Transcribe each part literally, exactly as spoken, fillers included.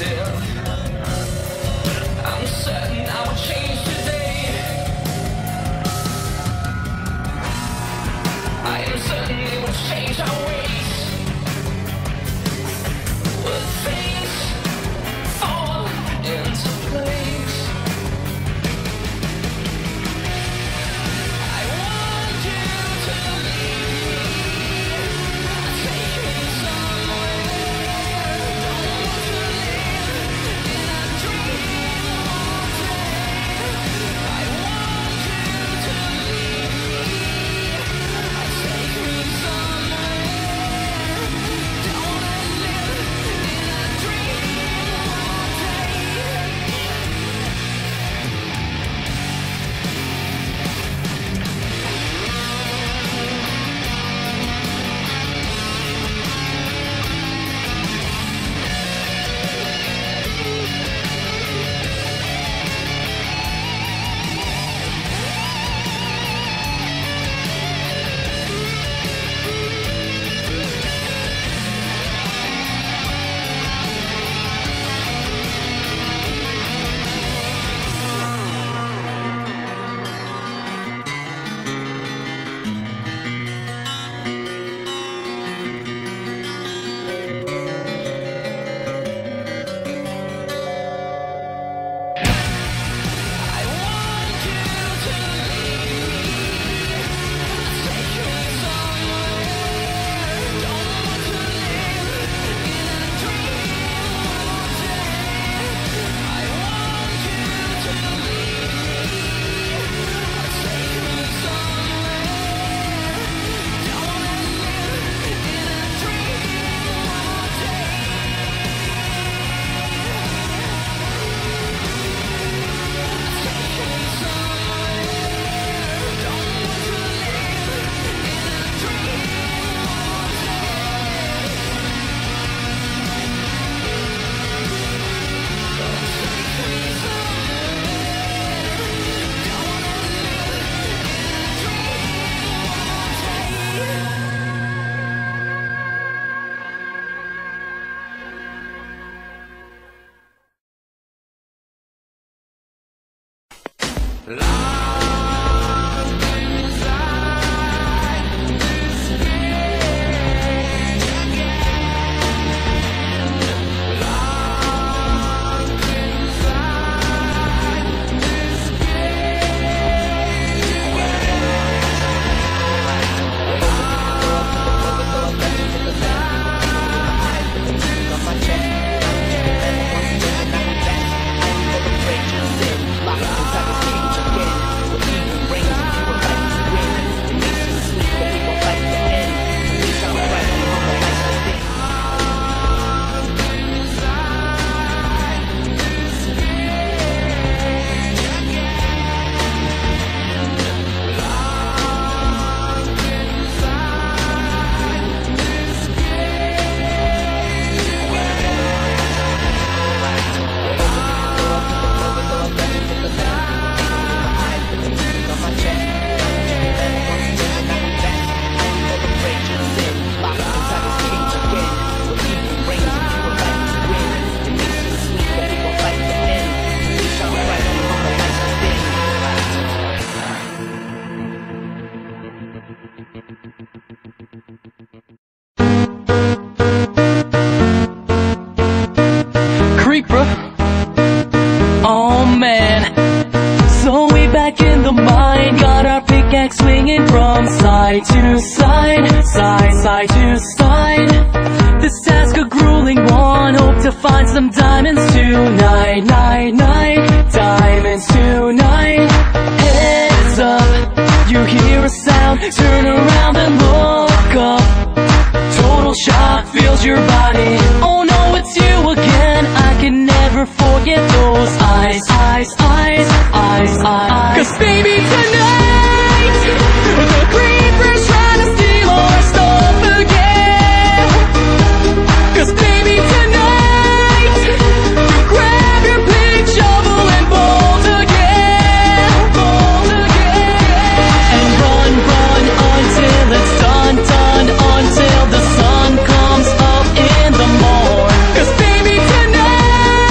Until the sun comes up in the morning. 'Cause baby tonight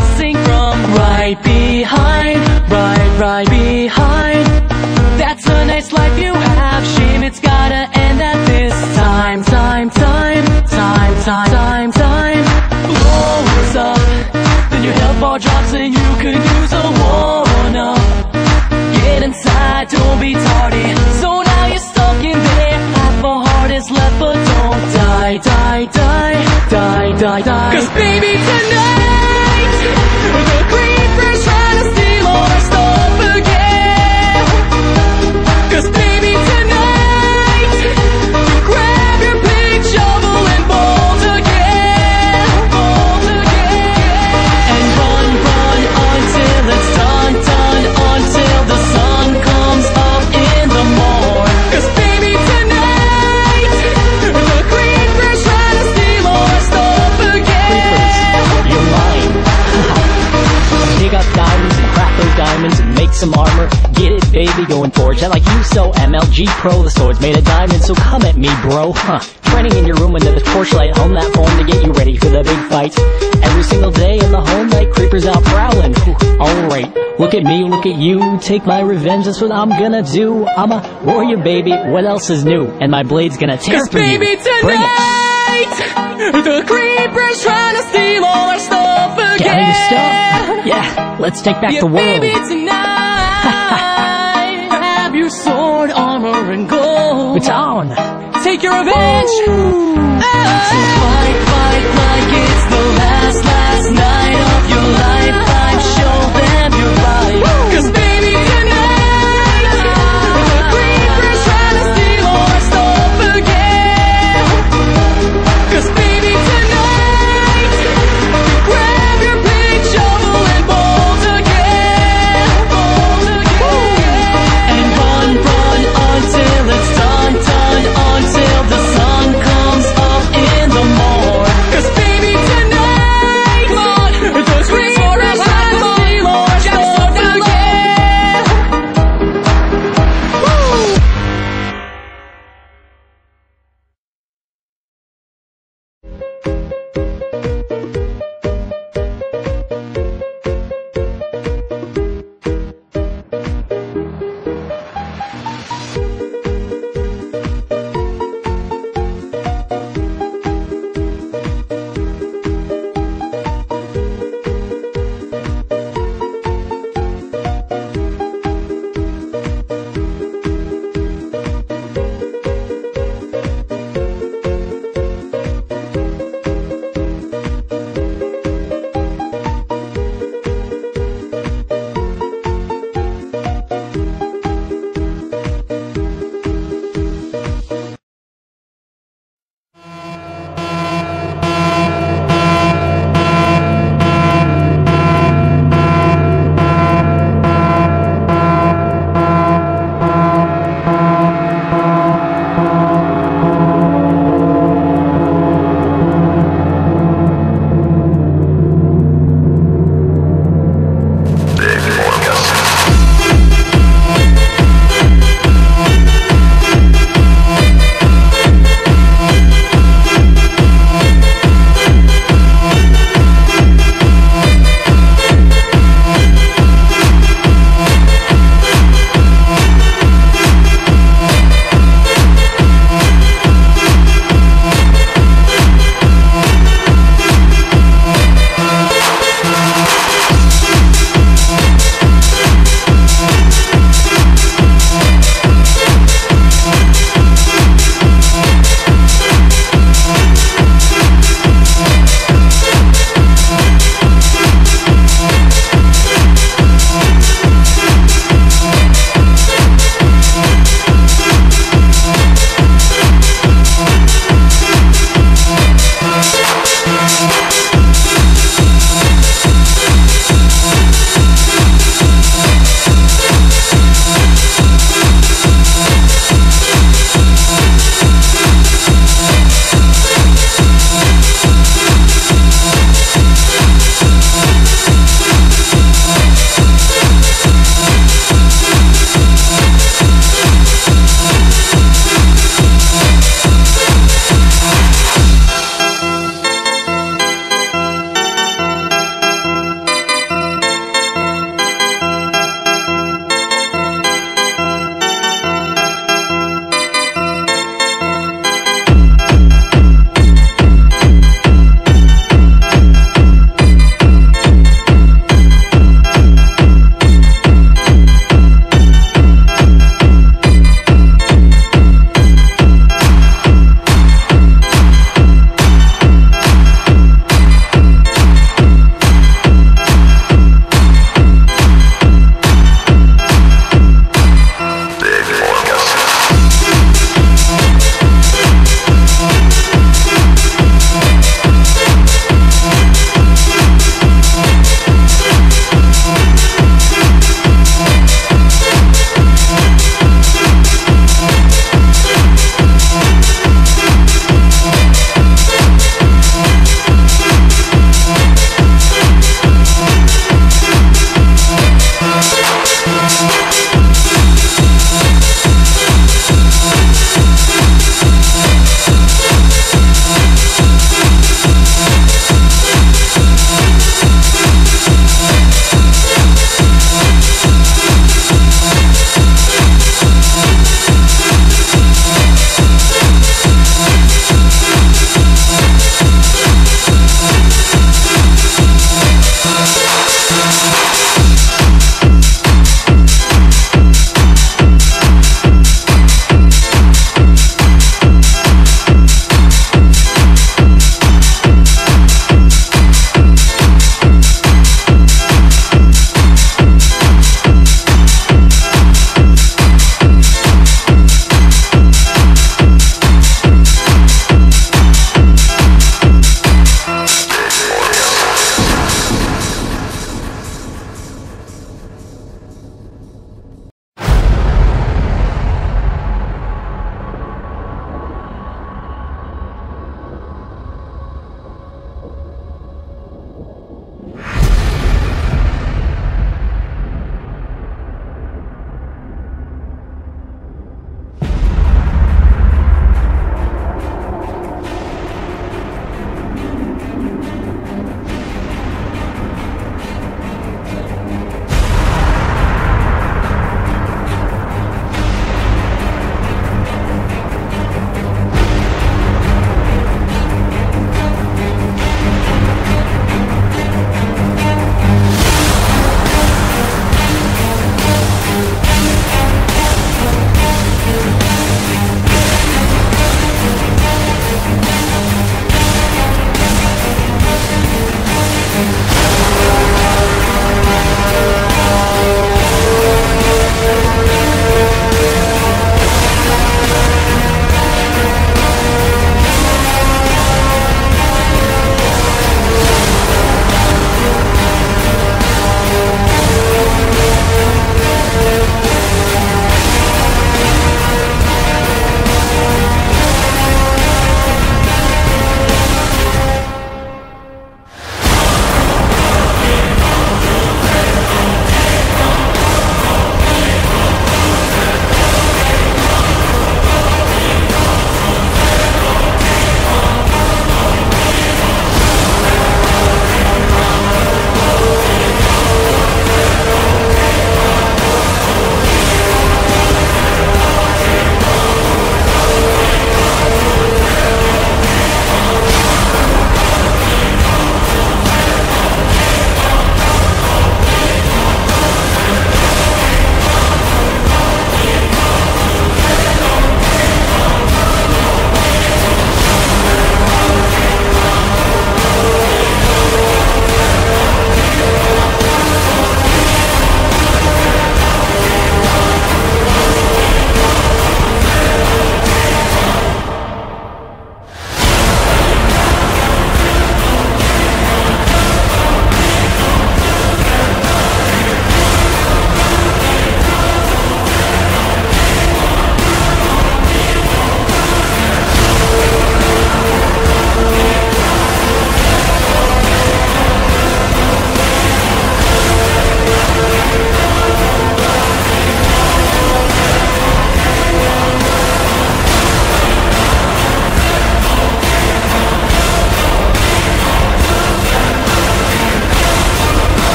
missing from right behind, right, right behind. That's a nice life you have, shame it's gotta end at this time. Time, time, time, time, time, time. Blows up, then your health bar drops and you could use a one-up. Get inside, don't be tardy. So now you're stuck in there, half a heart is left, but don't die, die, die, die, die, die. Cause baby tonight, the creeper's trying to steal all our stuff again. Cause baby tonight, grab your big shovel and bolt again, bolt again. And run, run until it's done, done, until the sun comes up in the morn. Cause baby tonight, the creeper's trying to steal all our stuff again. You're mine. Dig up diamonds and crack those diamonds and make some armor. Get it, baby, going forge. I like you so, M L G Pro. The sword's made of diamonds, so come at me, bro. Huh. Training in your room under the torchlight, home that phone to get you ready for the big fight. Every single day in the home night, creepers out prowling. Alright, look at me, look at you. Take my revenge, that's what I'm gonna do. I'm a warrior, baby, what else is new? And my blade's gonna tear Cause for you. baby Bring it. tonight, the creeper's trying to steal all our stuff again. Gather your stuff. Yeah, let's take back Yeah, the world. baby tonight, grab your sword, armor, and gold. It's on. Take your revenge. Oh. So fight, fight like it's the last.